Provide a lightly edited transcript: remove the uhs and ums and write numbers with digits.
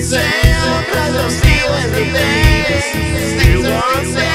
myself, cause I'm still in the days. Still one